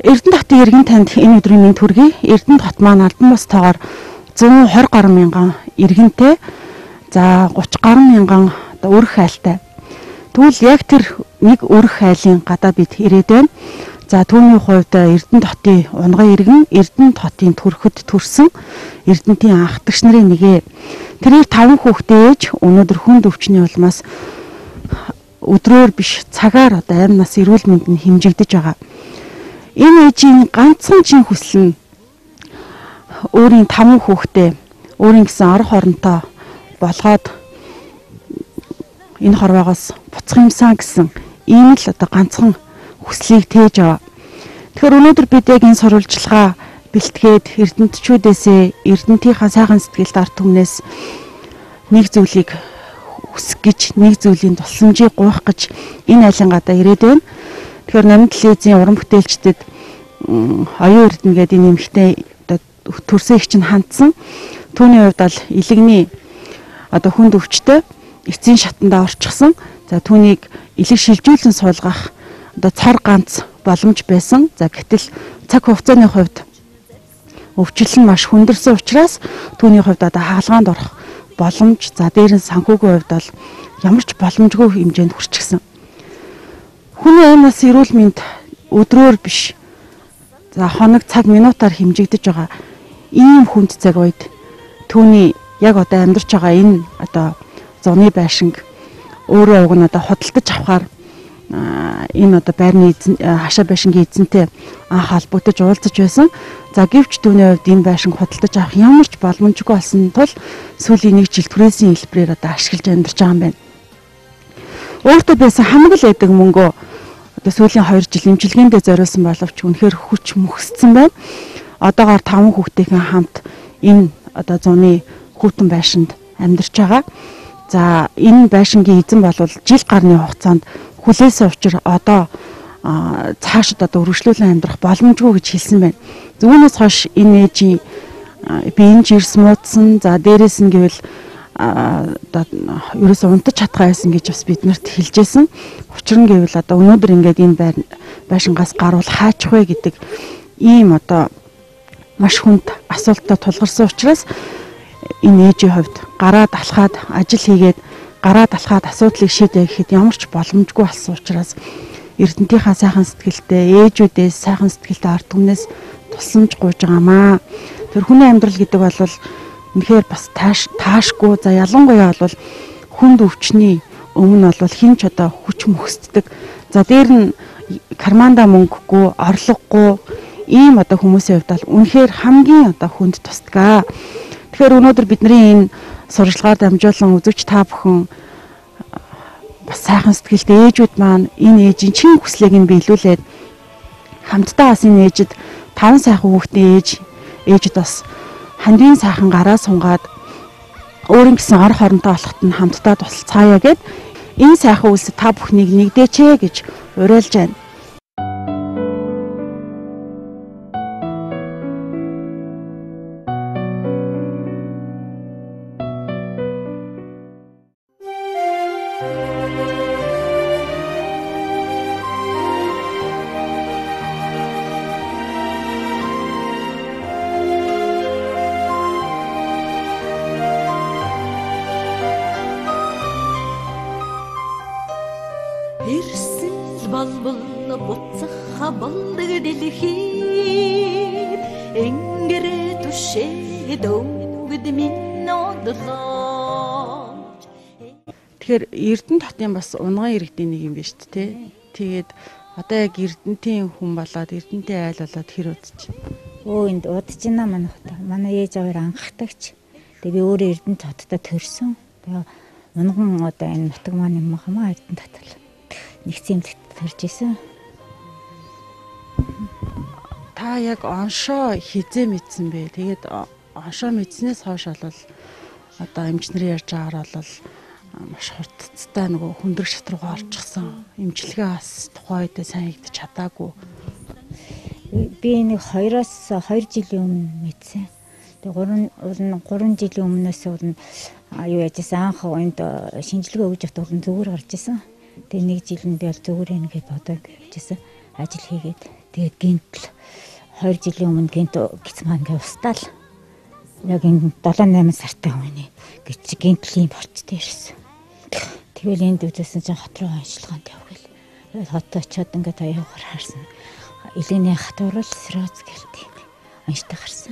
Эрдэнэ хотын иргэн танд энэ өдрийн минь төргий. Эрдэнэ хот маань албан бус тоогоор 120 гаруй мянган иргэнтэй, за 30 гаруй мянган өрх хайлтай. Тэгвэл яг тэр нэг өрх хайлын гадаа бид ирээд байна. За түүний хувьд Эрдэнэ хотын унган иргэн, Эрдэнэ хотын төрхөд төрсөн Эрдэнэтийн анхдагч нарын нэгэ. Тэрээр 5 хүүхдээ ээж өнөөдөр хүнд өвчний улмаас өдрөөр биш цагаар амь нас эрүүл мэнд нь хэмжигдэж байгаа. Энэ ээжийн ганцхан чин хүсэл нь өөрийн 5 хүүхдээ өөрийн гэсэн ор хоронтой болгоод энэ хорвоогоос буцах юмсан гэсэн ийм л ганцхан хүслийг тээж аваа. Тэгэхээр өнөөдөр бид яг энэ сурвалжлагаа бэлтгээд эрдэнтчүүдээсээ Эрдэнэтийнхаа сайхан сэтгэлд арт түмнээс нэг зүйлийг хүсэх гэж, нэг зүйлийн тусламжийг гуйх гэж энэ айлангаадаа ирээд байна. Тэгэхээр Намын телевизийн уран бүтээлчдэд оюун эрдэнэ гэдэг энэ эмэгтэй төрсөн их чинь хандсан. Түүний хувьд бол илэгний хүнд өвчтөй эцсийн шатанда орчихсон. За түүнийг илэг шилжүүлэн суулгах цор ганц боломж байсан. За гэтэл цаг хугацааны хувьд өвчлөл нь маш хүндэрсэн учраас түүний хувьд хаалгаанд орох боломж, за дээр нь санхүүгийн хувьд бол ямар ч боломжгүй хэмжээнд хүрчихсэн. Хүний амь нас эрүүл мэнд өдрөөр биш, за хоног цаг минутаар хэмжигдэж байгаа ийм хүнд цаг үед түүний яг амьдарч байгаа энэ зуны байшинг өөрөө уг нь худалдаж авахар энэ байрны хашаа байшингийн эзэнтэй анх холбогдож уулзаж байсан. За гэвч түүний хувьд энэ байшинг худалдаж авах ямар ч боломжгүй болсон тул сүүлийн 1 жил түрээсийн хэлбэрээр ашиглаж амьдарч байгаа юм байна. Өөртөө байсан хамгийн эдэг мөнгөө сүүлийн 2 жил эмчилгээндээ зориулсан боловч үнэхээр хүч мөхсцэн байна. Одоогоор 5 хүүхдийн хамт энэ зуны хүүтэн байшинд амьдарч байгаа. За энэ байшингийн эзэн бол жил гарны хугацаанд хүлээсэн учраас одоо цаашид өргөжлүүлэн амьдрах боломжгүй гэж хэлсэн байна. Үүнээс хойш энэ ээжийн биеийн жирс муудсан, за дээрээс нь гэвэл ерөөсөө унтаж чадгаа байсан гэж бас биднэрт хэлжсэн. Учир нь гэвэл өнөөдөр ингээд энэ байшингаас гарвал хаачих вэ гэдэг ийм маш хүнд асуултад тулгарсан учраас энэ ээжийн хувьд гараад алхаад ажил хийгээд гараад алхаад асуудлыг шийдэх гэхэд ямар ч боломжгүй болсон учраас Эрдэнэтийнхаа сайхан сэтгэлтэй ээжүүдээс сайхан сэтгэлтэй ард түмнээс тусламж гуйж байгаамаа. Тэр хүний амьдрал гэдэг бол үнэхээр бас таашгүй. За ялангуяа бол хүнд өвчний өмнө бол хин ч хүч мөхсддөг. За дээр нь карманда мөнгөгүй, орлогогүй ийм хүмүүсийн хувьд бол үнэхээр хамгийн хүнд тусдаг. Тэгэхээр өнөөдөр бидний энэ сурвалжлагаар дамжуулан үзэгч та бүхэн бас сайхан сэтгэлтэй ээжүүд маань энэ ээжийн чин хүслийг нь биелүүлээд хамтдаа бас энэ ээжид 5 сайхан хүүхдийн ээжид бас хандийн сайхан гараа сунгаад өөрийн гэсэн ор хоронтой болоход нь хамтдаа тусалцаая гэд энэ сайхан үйлсэд та бүхнийг нэгдээч гэж уриалж байна. Эрсэл балбал буцах хабалдаг дэлхий энгэрэ түшээ дөвгд минь одлоо. Тэгэхээр Эрдэнэ хотын бас унган иргэдийн нэг юм байна шүү дээ. Тэгээд одоо яг Эрдэнэтийн хүн болоод Эрдэнэтийн айл болоод хэр удаж байна? Энд удаж байна манай хот. Манай ээж аваар анхдагч. Тэгээ би өөрөө Эрдэнэт хотод төрсөн. Тэгээ унган энэ нутаг маань юм хамаа Эрдэнэт хотод нэгэн эмнэлэгт төрж исэн. Та яг оншоо хизээ мэдсэн бэ? Тэгээд оншоо мэдснээс хойш бол эмчнэр ярьж байгаагаар бол маш хурдцтай хүндрэг шат руугаа орчихсон. Эмчилгээ бас тухайн үедээ сайн хийгдэж чадаагүй. Би нэг 2 жилийн өмнө мэдсэн. Тэгээ 3 жилийн өмнөөс юу яжсэн анх энд шинжилгээ өгж явах зүгээр гарч исэн. Тэгээ 1 жил нь би бол зүгээр юм гээд бодоод явжсэн. Ажил хийгээд. Тэгээд гинтл 2 жилийн өмнө гинт гиз маань ингээ устаал. Яг энэ 7-8 сартай хүний гэж гинтл юм болчтой ирсэн. Тэгэл энд үзсэн чинь хот руу ажиллагаанд явгал. Тэгээд хот очиод ингээ аягаар харсан. Илгэний хатуурал сироз гэлт юм. Анштай гарсан.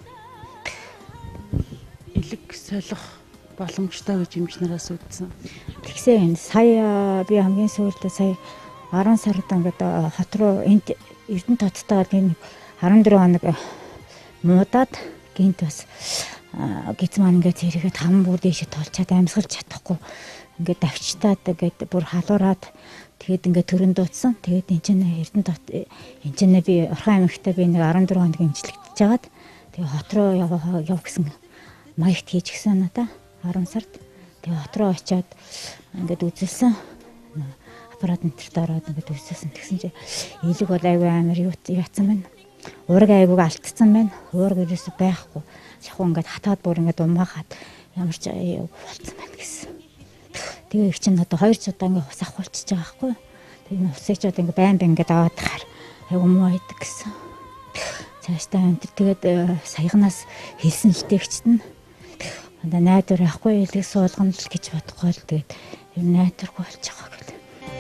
Илэг солих боломжтой гэж эмчнээс үзсэн. Тэгсээ энэ сая би хамгийн сүүлдээ сая 10 сард ингээд хот руу энд Эрдэнэ тоттойгоо тийм 14 хоног муудаад гинт бас гиз маань ингээд зэрэгэд хам бүр дэше толчаад амьсгалж чадахгүй ингээд давчтаад ингээд бүр халуураад тэгээд ингээд төрөн дуудсан. Тэгээд энэ чинь Эрдэнэ тот энэ чинь би Орхон аймагтай би нэг 14 хоног имжлэгдэж жагаад тэгээд хот руу яв гэсэн маягт хийж гисэн надаа 10 сард. Тэгээд хот руу очиод ингээд үзэлсэн. Аппарат энтерт ороод ингээд үзсэн. Тэгсэн чинь илэг бол аягүй амар яатсан байна. Уураг аягүй алдсан байна. Уураг ерөөсөй байхгүй. Шахуу ингээд хатаад бүр ингээд умаахад ямар ч болцсон байна гэсэн. Тэгээ их чинь одоо 2 удаа ингээд ус авахулчихж байгаа байхгүй. Тэгээ усычод ингээд байн ингээд аваад тахаар аягүй муу байдаг гэсэн. Цаашдаа энэ тэгээд саягнаас хэлсэн илтээгчт нь одоо найдвар авахгүй илэг суулгана л гэж бодохгүй л тэгээд ер нь найдваргүй болж байгаа гэл.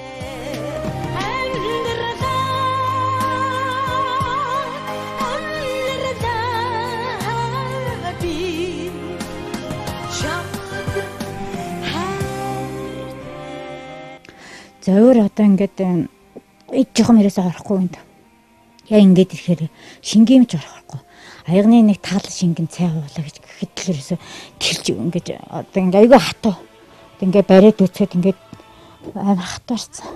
Зөөр одоо ингээд ид жоохон ерөөсөө орохгүй юм. Яа ингээд ирэхээр шингиймж орохгүй. Аягны нэг тал шингэн цай уулаа гэж гэхэд л ерөөсөө тэлж ингээд одоо ингээд аягүй хатуу. Ингээд бариад үцхэд ингээд амар хатуурсан.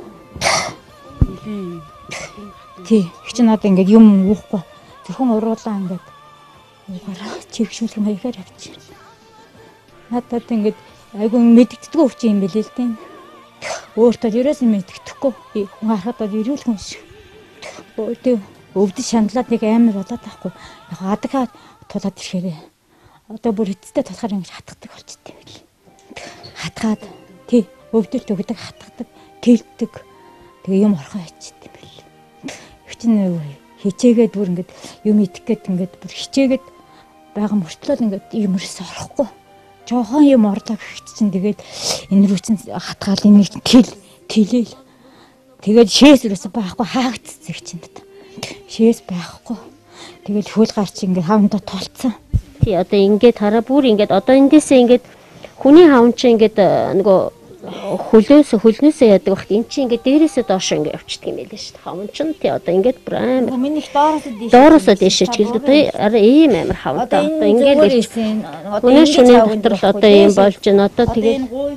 Тий, их ч надад ингээд юм уухгүй. Зөвхөн уруулаа ингээд уугараа чигшүүлэх маягаар авчих. Надад ингээд айгүй мэддэгдгүй өвч юм билээ л дээ. Өөртөө ерөөсөө мэддэхгүй. Хүн харахад бол ирүүл хүн шиг. Өөртөө өвдөж шаналаад нэг амар болоод байхгүй. Яг адагаа тулаад ирэхээр одоо бүр эцэстээ тулахаар ингэж хатгадаг болчихдээ юм бил. Хатгаад тий өвдөлт өгдөг хатгадаг, тэлдэг. Тэгээ юм орхон ячихдээ юм бил. Их чинь хичээгээд бүр ингэж юм идэх гээд ингэж бүр хичээгээд байгаа мөртлөө ингэж юм өрөөс орохгүй. Жохон юм орлоо гэхэд чинь тэгээд энэ рүү чинь хатгаал энийг тэлээл. Тэгээд шээс өрөөсө байхгүй хаагдцэг чинь даа. Шээс байхгүй. Тэгээд хөл гарч ингээд хавнда толцсон. Тий одоо ингээд хараа бүр ингээд одоо эндээсээ ингээд хүний хавн чинь ингээд нөгөө хөлнөөсөө яадаг багт эн чинь ингээд дээрээсээ доош ингээд явчихдаг юм байлээ шүү дээ. Хавн чинь тий одоо ингээд бүр амар. Миний доороосоо дээш чиглэдэг тий араа ийм амар хавнда. Одоо ингээд өнөө шөнийн дотор л одоо ийм болж байна. Одоо тэгээд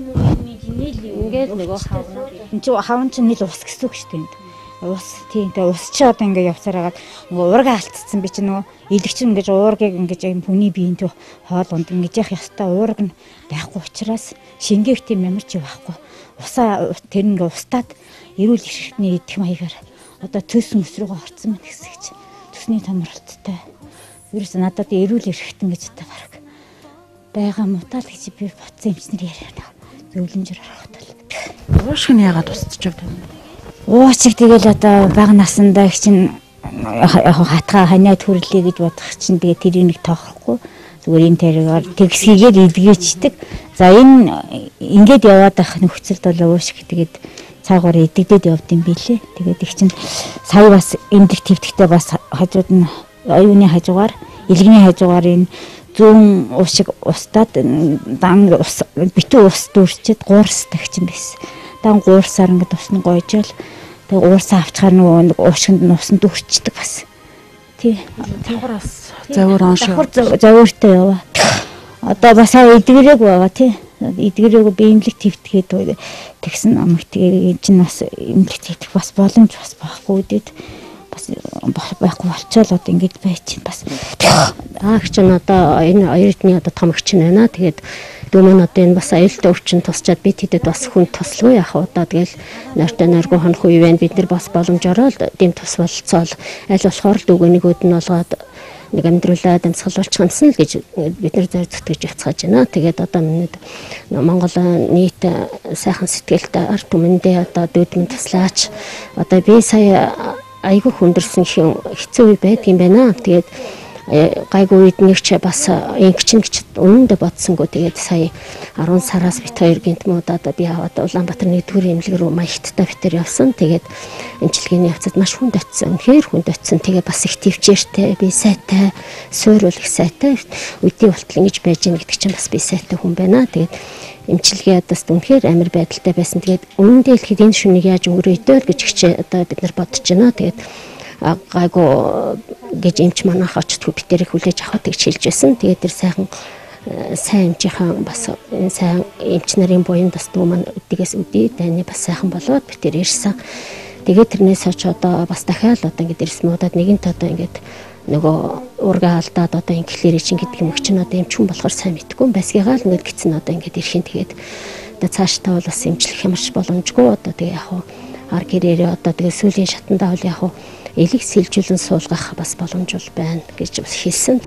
ингээд нөгөө хавн чинь нийл ус гэсэн үг шүү дээ. Ус тий тэгээ ус чи одоо ингээд явцаар хагаад нөгөө уурга алдцсан би чи нөгөө илэгч ингээд уургийг ингээд юм хүний биеийн төв хоол унд ингээд явах ёстой уург нь байхгүй учраас шингээх тийм ямар ч байхгүй. Усаа тэр ингээд устаад эрүүл эрхтний идэх маягаар одоо төс мөс рүүгээ орцсон байна гэсэн чи төсний томролттой. Ерөөс надад эрүүл эрхтэн гэж та бараг байгаа мутаал гэж би бодсон эмчнэр яриана. Зөвлөмжөр харахтал. Уушг нь яагаад устчих вэ? Уучиг тэгэл одоо бага насандаа их чинь хатгаа ханиад хүрлээ гэж бодох чинь тэгээ тэр нэг тоохгүй зүгээр энэ тэрээр тэгсгийгээр идгээчдэг. За энэ ингээд яваад байх нөхцөлд бол уушиг тэгээд цаагаар идэгдээд явд юм билээ. Тэгээд их чинь сая бас эндих твтгэхдээ бас хажууд нь оюуны хажуугаар илгэний хажуугаар энэ зүүн уушиг устаад дан ус битүү ус дүүрчээд гуурс тагчин байсан. Дан гуурсаар ингээд усны гойжол тэг уурсаа авчихаар нөгөө уушгинд нь усан дүүрчдэг бас. Тий. Давхар бас завөр оншоо. Завөртэй яваа. Одоо бас эдгэрэг байгаа тий. Эдгэрэг биемлэг твтгээд тэгсэн амгт энэ чинь бас эмнэлэг твтэх бас боломж бас байхгүй үдээд бас байхгүй болчоод одоо ингэж байж бас. Аач чинь одоо энэ оюутны одоо том эгч нь байна. Тэгээд дүүмэн одоо энэ бас аюултай өвчин тусчаад бид хэдэд бас хүн туслгүй яах удаа тэгэл нойртой нойргүй хонох үе байна. Бид нар бас боломжоор л дэм тус болцоол аль болохоор л дүгнэгүүд нь болгоод нэг амьдруулаад амьсгалуулчих юмсан л гэж бид нар зөөр зүтгэж яцгааж байна. Тэгээд одоо минийд Монгол нийт сайхан сэтгэлтэй ард түмэндээ одоо дүүдмэн туслаач. Одоо би сая айгүй хүндэрсэн хэцүү үе байдаг юм байна. Тэгээд гайгүй үед нэг ч бас ингэч үнэндээ бодсонгүй. Тэгээд сая 10 сараас бит хоёр гинтмуудад би аваад Улаанбаатар 1-р эмнэлэг рүү маягттай битэр явсан. Тэгээд эмчилгээний явцад маш хүнд очсон. Үнэхээр хүнд очсон. Тэгээд бас их төвчээртэй, би сайтай, суурь их сайтай. Үдий болтол ингэж байж гин гэдэг чинь бас би сайтай хүн байна. Тэгээд эмчилгээ одоос үнэхээр амар байдалтай байсан. Тэгээд өмнөдөө хэлэхэд энэ шүнийг яаж өнгөрөөдөө гэж одоо бид нар бодож байна. Тэгээд гайгүй гэж эмч манайх очтгүй битэрийг хүлээж авах гэж хэлж байсан. Тэгээд тэр сайн эмчийнхэн бас сайн эмч нарын буян бас дүү маань үдгээс үдээ дайны бас сайхан болоод битэр ирсэн. Тэгээд тэрнээс хойш одоо бас дахиад одоо ингэж ирсэн удаад нэгэнт одоо ингэж нөгөө ургаа алдаад одоо инглиэр чинь гэдэг юм чинь одоо эмч хүн болохоор сайн мэдгүй басгийгаа л ингэж гисэн одоо ингэж ирэх юм. Тэгээд одоо цаашдаа бол бас эмчлэх юмш боломжгүй одоо тэгээ яг ар гэрээрээ одоо тэгээ сүүлийн шатандаа бол яг элэг сэлжүүлэн суулгах бас боломж бол байна гэж бас хэлсэн.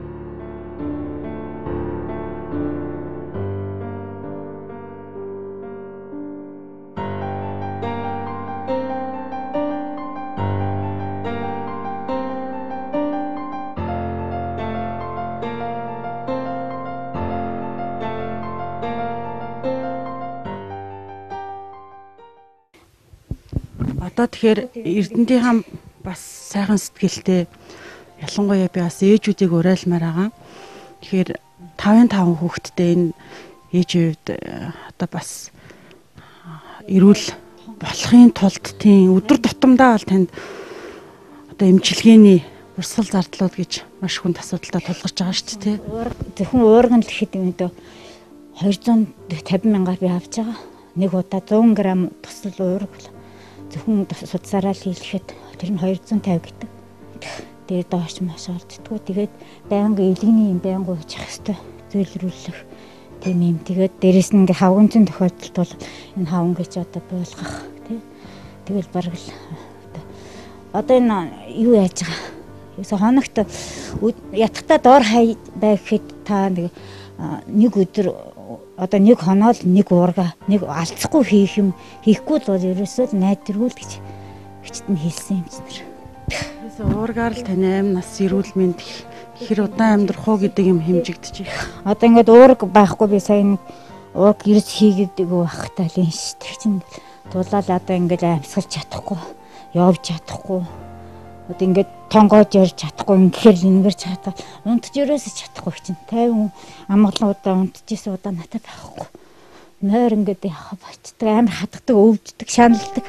Одоо тэгэхээр Эрдэнэтийн бас сайхан сэтгэлтэй ялангуяа би бас ээжүүдийг уриалмаар байгаа. Тэгэхээр 5 хүүхэдтэй энэ ээжүүд одоо бас эрүүл болохын тулд тийм өдөр тутамдаа бол танд одоо эмчилгээний урсгал зардлууд гэж маш хүнд асуудалтай тулгарч байгаа шүү дээ. Зөвхөн уурган л гэхэд юм дөө 250 мянгаар би авч байгаа. Нэг удаа 100 г тусал уург зөвхөн судсараа л хийлэхэд тэр нь 250 гэдэг. Тэгээд доош маш орддггүй. Тэгээд байнга элгэний юм байнга уучих хэвээр зөөлрүүлэх тийм юм. Тэгээд дээрэс нь ингээ хавганцын тохиолдолд бол энэ хаван гэж одоо болгох тий. Тэгэл бараг л одоо энэ юу яаж байгаа. Юусе хоногт ятгахтаа доор хай байх гэхэд та нэг өдөр одоо нэг хоноод нэг уурга нэг алцахгүй хийх юм хийхгүй л бол ерөөсөө найдваргүй л гэж хичт нь хэлсэн юм чинь. Тэрээс уургаар л тань амь нас эрүүл мэнд хэр удаан амьдрах уу гэдэг юм хэмжигдэж байна. Одоо ингээд уурга байхгүй би сая нэг уурга ирж хийгээд байхтаа л юм шүү дээ. Чинь тулаал одоо ингээд амьсгалж чадахгүй, явж чадахгүй. Одоо ингээд тонгоож ярьж чадахгүй ингээд ингээрч чадаа унтж ерөөсөж чадахгүй чинь 50 амгалан удаа унтжсэн удаа надад байхгүй. Нойр ингээд яхаа болчдөг амар хатдаг өвддөг шаналдаг.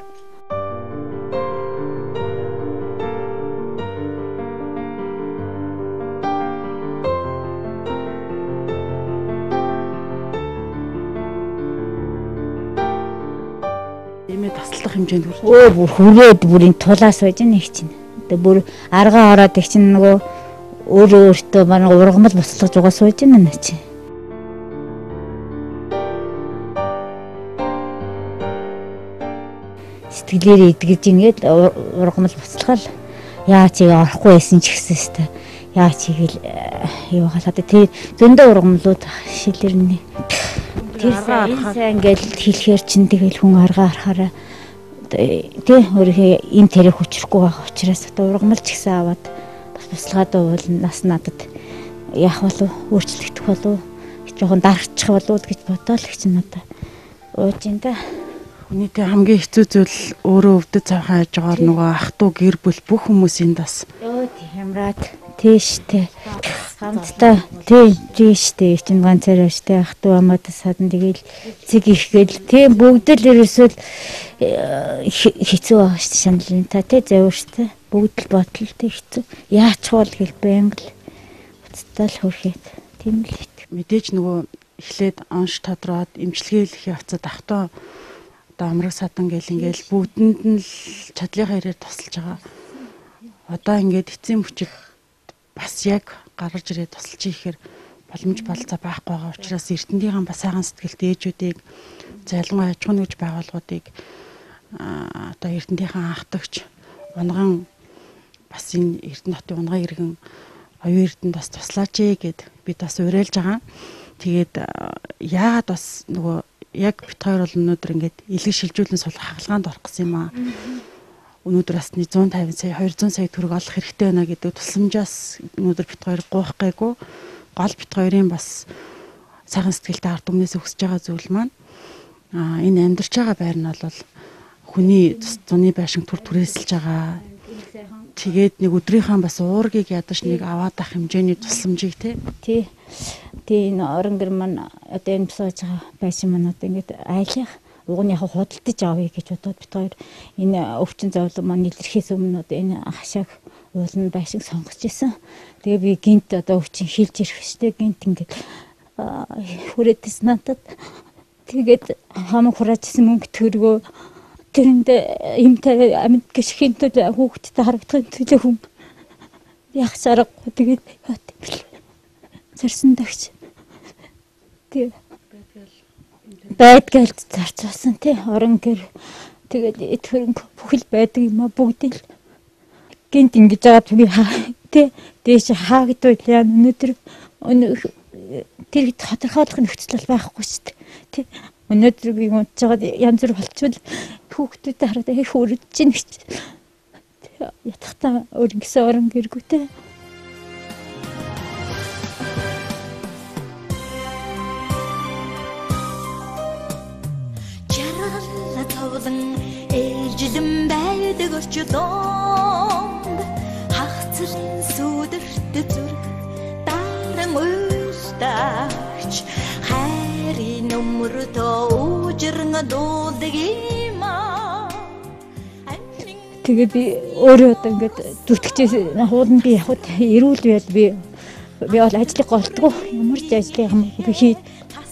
Эмээ таслах хэмжээнд хүрч. Бүр хүрээд бүрийн тулаас байж нэг чинь. Тэгээ бүр аргаа ороод их чинь нөгөө өөртөө манай ургамал буцалгаж угаа сууж байна нэ чи. Сэтгэлээр идгэж ингээд ургамал буцалгаал яа чи орохгүй байсан ч гэсэн хэвээр яа чигээл юу халаад тэр зөндөө ургамлууд шилэрнэ. Тэр сайн ингээд хэлэхэр чин тэгэл хүн аргаа харахаараа тий өөрийнхөө энэ тэрэг хүчрэхгүй байгаа учраас одоо ургамалч гэсэн аваад бас буслаад бол нас надад яах болов өөрчлөгдөх болов жоохон дарагчих болов гэж бодоол их чинь одоо ууж ин та. Үнэтэй хамгийн хэцүү зүйл өөрөө өвдөж цавхан хайж байгаагаар нөгөө ах トゥ гэр бүл бүх хүмүүсийн бас ёо тиймраад тийштэй хамтдаа тийштэй чинь ганцаараа штэ ах トゥ амаадас садан тэгэл цэг ихгээл тийм бүгд л ерөөсөө хэцүү байгаа штэ шаналын та тий завар штэ бүгд л ботол тий хэцүү яач бол гэл байнга л уцтаа л хөрхийд тийм л мэдээж нөгөө эхлээд онш тодроод эмчилгээх явцад ах トゥ одоо амраг садан гэл ингээл бүгдэнд нь л чадлынхаа ирээр тусалж байгаа. Одоо ингээд эцсийн мөчөд бас яг гаргаж ирээд тусалж ихээр боломж болцоо байхгүй байгаа учраас Эрдэнэтийн бас сайхан сэтгэлтэй ээжүүдийг залгуу аж ахуйн нэгж байгууллагуудыг одоо Эрдэнэтийн анхдагч унган бас энэ Эрдэнэ хотын унган иргэн оюун эрдэнэд бас туслаач гэд бид бас уриалж байгаа. Тэгээд яагаад бас нөгөө яг бит хоёр бол өнөөдөр ингээд илэг шилжүүлэн суулгах хаалгаанд орох гэсэн юм аа. өнөөдөр бас 150 сая 200 сая төгрөг олох хэрэгтэй байна гэдэг тусламжаас өнөөдөр бит хоёр гуйх гээгүй. Гол бит хоёрын бас сайхан сэтгэлтэй ард түмнээс өгсөж байгаа зүйл маань энэ амьдарч байгаа байр нь бол хүний зуны байшин түрээсэлж байгаа. Тэгээд нэг өдрийнхаа бас уургийг ядаж нэг аваад ах хэмжээний тусламжийг тий энэ орон гэр маань одоо энэ сууж байгаа байшин маань одоо ингээд айлах угны яг худалдаж авъя гэж бодоод бит хоёр энэ өвчин зовлон маань илэрхээс өмнө одоо энэ хашааг уулын байшин сонгож ирсэн. Тэгээ би гинт одоо өвчин хилж ирэх штэ гинт ингээд хүрээдс надад тэгээд хамаг хураачсан мөнгө төргөө тэрэнд юмтай амьд гიშхийн төлөө хүүхдтэй харагдахын төлөө хүм яг сарахгүй тэгээд зарсан дагч тэгээд байдгаал зарцуулсан тий орон гэр тэгээд эдгэрэн бүхэл байдаг юм а бүгдийг гинт ингэж байгаа би тий дээш хаагдвал яа өнөөдөр тэр тодорхойлох нөхцөл байхгүй шүү дээ тий өнөөдөр би унтж байгаа янз бүр болчихвол хүүхдүүд хараад их үрдэж чинь гэж ятгахтаа өөрөнгөсөө орон гэргүүтэй жаргалла товлон ээлжилэн байдаг орчдонд хагцрын сүдэрт зүрх даран уустаач хайрын өмөртөө ужирн дуулдаг юм аа тэгээд би өөрөө одоо ингээд зүтгэж хуулан би явхад эрүүл байд би бол ажлыг голдгоо ямар ч ажлыг хамаагүй би хий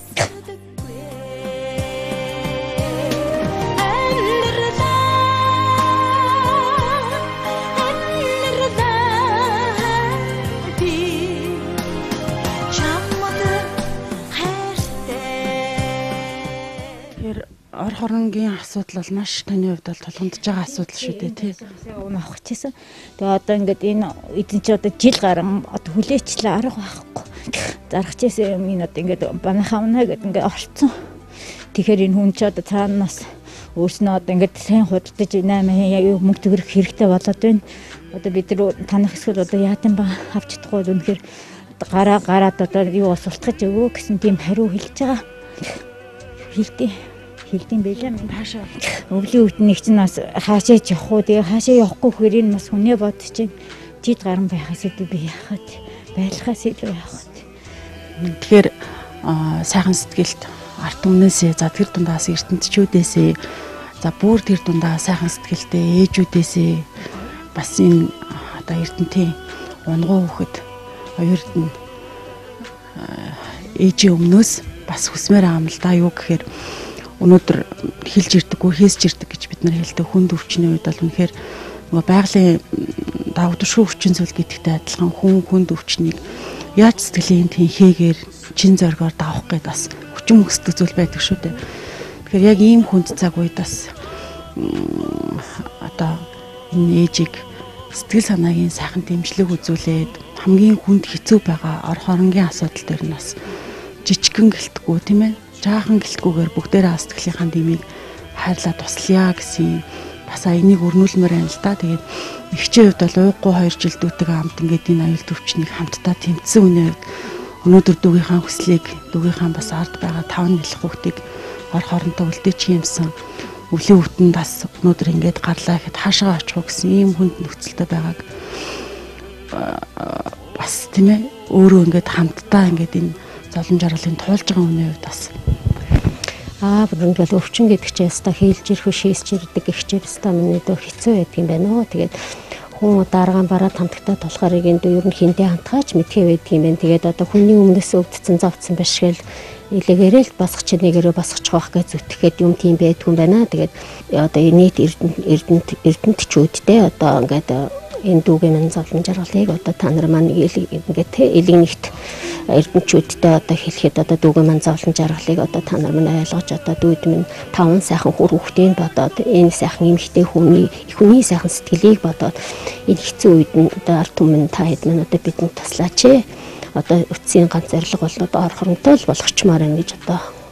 ор хоронгийн асуудал бол маш таны хувьд бол тулгамдж байгаа асуудал шүү дээ тий. Уун авах гэсэн. Тэгээ одоо ингээд энэ эдэн чи одоо жил гарan одоо хүлээчлээ арга байхгүй. Зарах чийсэн юм энэ одоо ингээд банахавна гэдэг ингээд орцсон. Тэгэхээр энэ хүн чи одоо цаанаас өөрснөө одоо ингээд сайн худалдаж 8 мөнгө төгрөх хэрэгтэй болоод байна. Одоо бид нар танах эсвэл одоо яатан ба авч чадахгүй бол үнэхээр гараад одоо юу усалтгаж өгөө гэсэн тийм хариу хэлж байгаа. Хилдэм байлаа минь хаашаа өвлийн үтнийг чинь бас хаашаа явах уу тэгээ хаашаа явахгүй хэр энэ бас хүнээ бодож чинь жид гарan байхаас илүү би яхад байлахаас илүү яхад тэгэхээр сайхан сэтгэлт арт өмнөөсөө за тэр дундаас эрдэнтчүүдээсээ за бүр тэр дундаа сайхан сэтгэлтэй ээжүүдээсээ бас энэ одоо эрдэнтийн унгуу хөхөд хоёрт нь ээжийн өмнөөс бас хүсмээр байгаа юм л да юу гэхээр өнөөдөр хэлж ирдэггүй хийсж ирдэг гэж бид нар хэлдэг хүнд өвчний үед бол үнэхээр нөгөө байгалийн давагдшгүй өвчин зүйл гэдэгтэй адилхан хүнд өвчнийг яаж сэтгэлийн тэнхээгээр чин зоргоор давах гээд бас хүчин мөхсдөг зүйл байдаг шүү дээ. Тэгэхээр яг ийм хүнд цаг үед бас одоо энэ ээжийг сэтгэл санаагийн сайхан дэмжлэг үзүүлээд хамгийн хүнд хэцүү байгаа ор хоронгийн асуудал дээр нь бас жижигхэн гэлтгүү тийм ээ жаахан гэлтгүүгээр бүгдээрээ сэтгэлийнхаа дэмийг хайрлаа туслая гэсэн бас энийг өрнүүлмээр байна л да. Тэгээд ихчийн хувьд бол ууггүй 2 жил дүүтэйг хамт ингээд энэ аюул төвчнийг хамтдаа тэмцсэн үнэ өнөөдөр дүүгийнхаа хүслийг дүүгийнхаа бас ард байгаа 5 нэлэх хүүхдийг ор хоронтой үлдээч юмсан өвлийн өвтөнд бас өнөөдөр ингээд гарлаа гэхэд хаашаа очих вэ гэсэн ийм хүнд нөхцөлтэй байгааг бас тийм ээ өөрөө ингээд хамтдаа ингээд энэ золон жаргалын туулж байгаа хүний хувьд бас бүрэнгээл өвчин гэдэг чинь яста хийлж ирэх шийсч ирдэг ихчээр яста миний дөө хэцүү байдаг юм байна. Тэгээд хүн дараагаан бараа хамтагтаа толохоор энэ дөө ер нь хинтээ хантгаач мэдхээ байдаг юм байна. Тэгээд одоо хүний өмнөөс өвдсөн зовцсон башгэл илэгээрэл босгоч нэгээрээ босгочих واخ гэж зүтгэхэд юм тийм байдгүй юм байна. Тэгээд одоо нийт эрдэнтчүүдтэй одоо ингээд энэ дүүгийн мань зовлон жаргалыг одоо та нар маань ингээд элэг нэгт эрдэнтчүүдтэй одоо хэлэхэд одоо дүүгийн мань зовлон жаргалыг одоо та нар маань ойлгож одоо дүүд минь 5 сайхан хүүхдийн бодоод энэ сайхан эмэгтэй хүний сайхан сэтгэлийг бодоод энэ хэцүү үед одоо ард түмэн та хэд минь одоо бидэнд туслаач одоо үтсийн ганц зорилго бол одоо ор хоронтой болгочмаар байна гэж одоо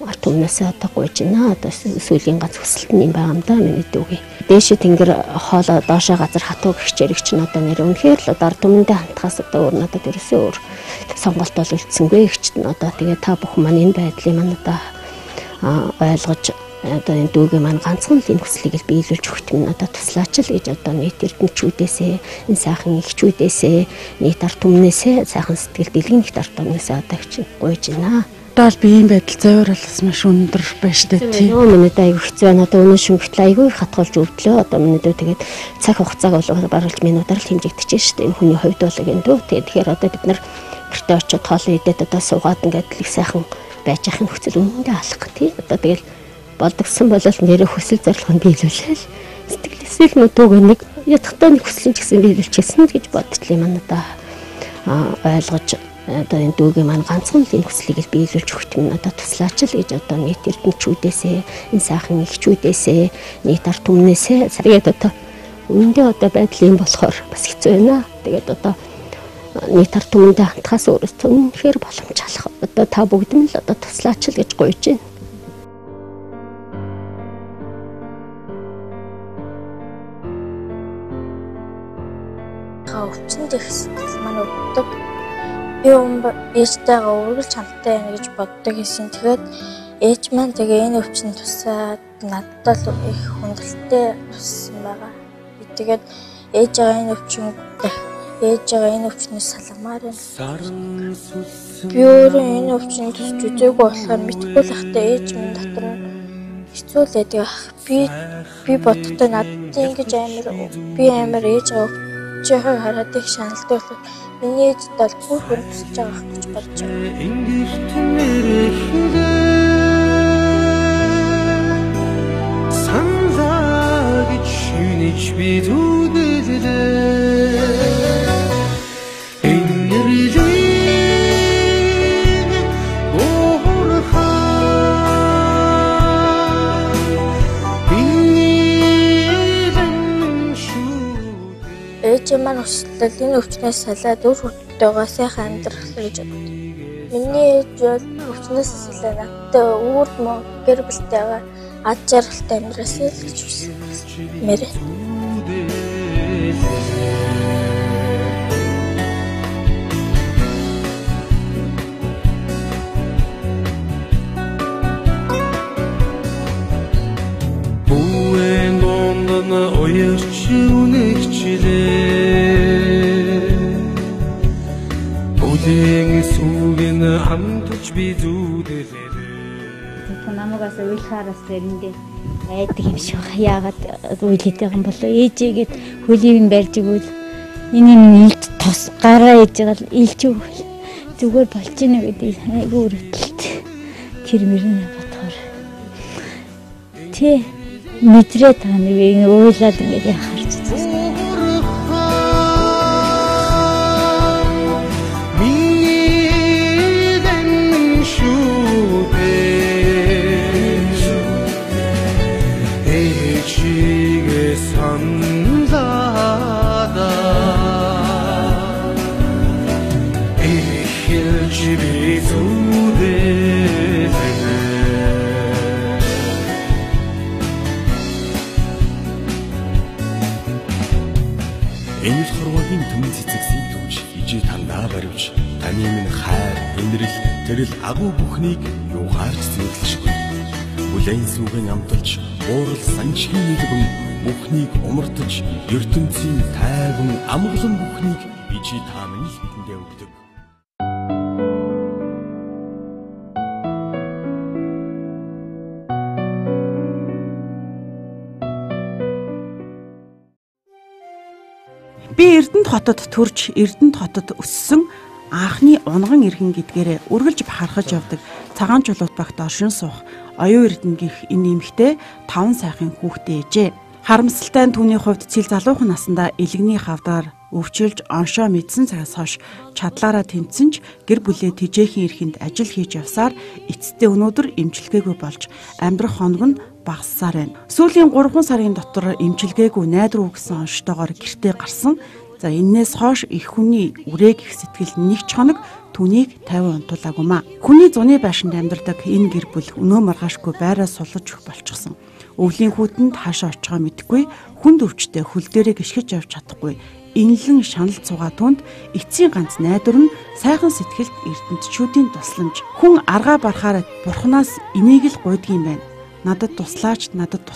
ард түмнээсээ одоо гуйж байна. Одоо сүүлийн ганц хүсэлт нь юм байгаа юм да миний дүүгээ. Дээшээ тэнгэр хоолоо доошоо газар хатуу гихчэрэгч нь одоо нэр үнэхээр л одоо ард түмэндээ хандхаас одоо өөр надад ерөөсөө өөр сонголт бол үлдсэнгүй гихчт нь одоо тэгээ та бүхэн маань энэ байдлыг маань одоо ойлгож одоо энэ дүүгээ маань ганцхан л энэ хүслийг л биелүүлж өгт юм надад туслаач л гэж одоо нийт эрдэнэчүүдээсээ энэ сайхан ихчүүдээсээ нийт ард түмнээсээ сайхан сэтгэл дэлгэн их ард түмнээсээ одоо их гуйж байна. Одоо би ийм байдал зовёр бас маш өндөр байна шүү дээ тийм. Миний айгүй хэцүү байна. Одоо өнөө шүмгтэл айгүй хатгалж өвдлөө. Одоо миний дөө тэгээд цаг хугацааг бол баруулж минутаар л хэмжигдэж шүү дээ. Энэ хүний хувьд бол гэнэ. Тэгэхээр одоо бид нар гэртээ очиод хоолоо идээд одоо суугаад ингээд л их сайхан байж ах нөхцөл үнэндээ алах тийм. Одоо тэгэл болдгсон бол нэрээ хүсэл зорилгоо биелүүлээл сэтгэлээсээ л нүдүүг нэг ядахтаа нэг хүслийн ч гэсэн биелүүлчихсэн гэж бодчих юм надаа ойлгож одоо энэ дүүгээ маань ганцхан л энэ хүслийг л биелүүлж өгт юм надад туслаач л гэж одоо нийт эрдэнэчүүдээсээ энэ сайхан ихчүүдээсээ нийт ард түмнээсээ тэгээд одоо үүндээ одоо байдал юм болохоор бас хэцүү байна. Тэгээд одоо нийт ард түмэндээ хандхаас өөрөөсөө үнэхээр боломж алах одоо та бүгд нь л одоо туслаач л гэж гуйж байна. Өвчин дэх сэтгэл маань өвдөг. Би ээжтэйгээ үргэлж хамттай байна гэж боддог гэсэн. Тэгээд ээж маань тэгээ энэ өвчин тусаад надад л их хүндэлтэй туссан байгаа. Би тэгээд ээжээгээ энэ өвчнөөс салгамаар байна. Би өөрөө энэ өвчин тусч үзээгүй болохоор мэдгүй л ахтай ээж минь дотор нь хэцүү л байдаг. Би боддоо надад ингэж амар ээжээ жоо хараад их шаналтай бол миний ээж бол бүр хүндсэж байгаа гэж бодож байна. Санзаагч шинэж би зүгэлээ. Ээж маань өсөлтөл энэ өвчнөөс салаад үр хүүхдтэйгээ сайхан амьдрах гэж боддог. Миний ээж бол өвчнөөс салаад надтай үүрд мөн гэр бүлтэйгээ ад жаргалтай амьдрасаа л гэж мэрэ. Бүэн дондон уярч үнэгчлээ. Бүлээн сүгэн хамтж би зүудэлээ. Намагаас уйлахаараас зэрэндээ айдаг юм шиг яагаад уйлээд байгаа юм болоо ээжээгээд хөлийг барьж игвэл энэ илж тос гараа ээж байгаа л илж өгөл зүгээр болж ийнэ гэдэг айгүй өрөвдөлт тэр мөрөнд бодохоор тий мэдрээ та нэг уйлаад ингээд харж үзсэн. Эмэл хорвогийн түмэн цэцэгсийн түүш ижи тандаа баривч таны минь хайр энэрл тэрл агуу бүхнийг юу хаарч зөөглөшгүй. Бүлээн сүгэн амталж уурал санчгийн нийлбэн бүхнийг умартаж ертөнцийн тайван амгалан бүхнийг ижи та минь бидэндээ өгдөг. Би Эрдэнэт хотод төрж, Эрдэнэт хотод өссөн анхны унган иргэн гэдгээрээ үргэлж бахархаж явдаг цагаан чулуут багт оршин суух оюун эрдэнэгийнх энэ эмэгтэй 5 сайхан хүүхдээ ээжээ. Харамсалтай нь түүний хувьд цэл залуухан наснда элэгний хавдар өвчилж оншоо мэдсэн цагаас хойш чадлаараа тэмцсэн ч гэр бүлээ тэжээхийн эрхэнд ажил хийж явсаар эцэстээ өнөөдөр эмчилгээгүй болж амьдрах хоног нь багассаар байна. Сүүлийн 3 сарын дотор эмчилгээгүй найдвар өгсөн онцтойгоор гэртээ гарсан. За энээс хойш их хүний үрээг их сэтгэл нэг ч хоног түүнийг 50 унтуулаагүй маа. Хүний зуны байшинд амьдардаг энэ гэр бүл өнөө маргаашгүй байраа сулж өгөх болчихсон. Өвлийн хүүтэнд хаашаа очихоо мэдэхгүй, хүнд өвчтэй хөл дээрээ гიშгэж явж чадахгүй. Инлэн шанал цугаа түнд эцсийн ганц найдвар нь сайхан сэтгэлд эрдэнтчүүдийн тусламж. Хүн аргаа барахаар бурхнаас энийг л гуйдгийм байна. Надад туслаач.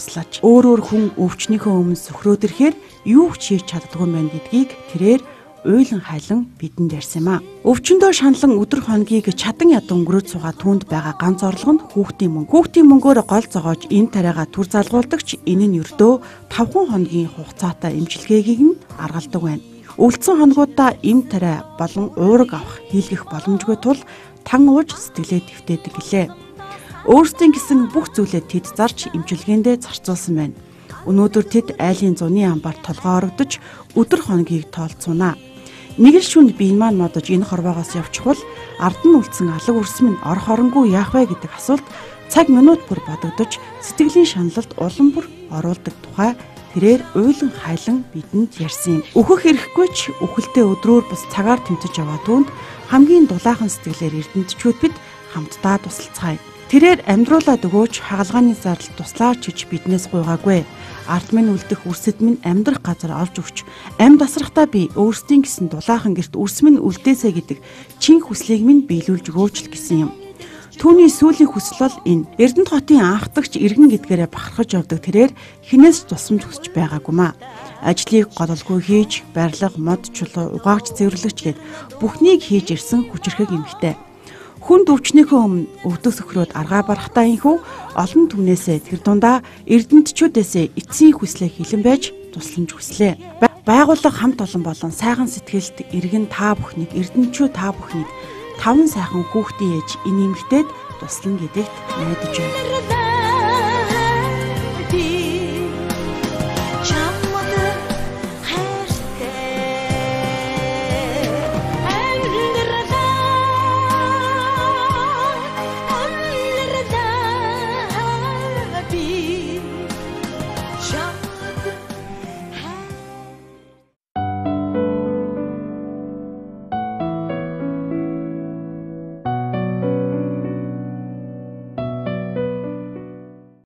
Өөр хүн өвчнийхөө өмнө сөхрөөд ирэхээр юу ч хийж чаддгүй юм байна гэдгийг тэрээр уйлан хайлан бидэнд ярьсан юм а. Өвчнөдөө шаналн өдөр хоногийг чадан ядан өнгөрөөд суугаа түүнд байгаа ганц орлого нь хүүхдийн мөнгө. Хүүхдийн мөнгөөр гол зогоож энэ тариагаа түр залгуулдагч энэ нь ердөө 5 хоногийн хугацаатай эмчилгээгийг нь аргалдаг байна. Өвлцсөн хоногудаа эм тариа болон уураг авах хийлгэх боломжгүй тул тан ууж сэтгэлээ дэвтээдэг гэлээ. Өөрсдийн гэсэн бүх зүйлээ тэд зарж эмчилгээндээ зарцуулсан байна. Өнөөдөр тэд айлын зуны амбаар толгоо орогдож өдөр хоногийг тоолцоонаа. Нэг л шүнд биен маань модож энэ хорвоогоос явчихвал ард нь үлдсэн алга үрсэм нь орох оронгүй яах вэ гэдэг асуулт цаг минут бүр бодогдож сэтгэлийн шаналлалд улам бүр оруулдаг тухай тэрээр уйлан хайлан бидэнд ярьсан юм. Өөхөх эрэхгүй ч үхэлдээ өдрөөр бас цагаар тэмцэж яваа түүнд хамгийн дулаахан сэтгэлээр эрдэнтчүүд бид хамтдаа тусалцгаая. Тэрээр амьдруулаад өгөөч хагалгааны зардал туслаач гэж биднээс гуйгаагүй. Ард минь үлдэх үрсэд минь амьдрах газар олж өгч амьд асрахтаа би өөрсдийн гэсэн дулаахан гэрт үрс минь үлдээсэ гэдэг чин хүслийг минь биелүүлж өгөөч л гэсэн юм. Түүний сүүлийн хүсэл бол энэ. Эрдэнэт хотын анхдагч иргэн гэдгээрээ бахархаж явдаг тэрээр хинээс ч тусламж хүсэж байгаагүй маа. Ажлыг гололгүй хийж, барилга, мод чулуу, угаагч цэвэрлэгч гээд бүхнийг хийж ирсэн хүчрхэг эмэгтэй. Хүнд өвчнөөхөө өмнө өвдөх сөхрөөд аргаа барахтаа инхүү олон түмнээсээ тэр дундаа эрдэнтчүүдээсээ эцсийн хүслээ хилэн байж тусламж хүслээ. Байгууллага хамт олон болон сайхан сэтгэлд иргэн та бүхнийг эрдэнтчүүд та бүхнийг 5 сайхан хүүхдийн ээж энэ эмэгтэйд туслана гэдэгт найдаж байна.